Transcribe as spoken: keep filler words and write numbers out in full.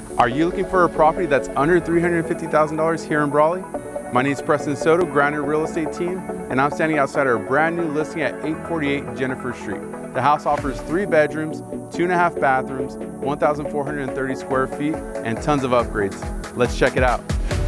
Are you looking for a property that's under three hundred fifty thousand dollars here in Brawley? My name is Preston Soto, Granite Real Estate Team, and I'm standing outside our brand new listing at eight forty-eight Jennifer Street. The house offers three bedrooms, two and a half bathrooms, one thousand four hundred thirty square feet, and tons of upgrades. Let's check it out.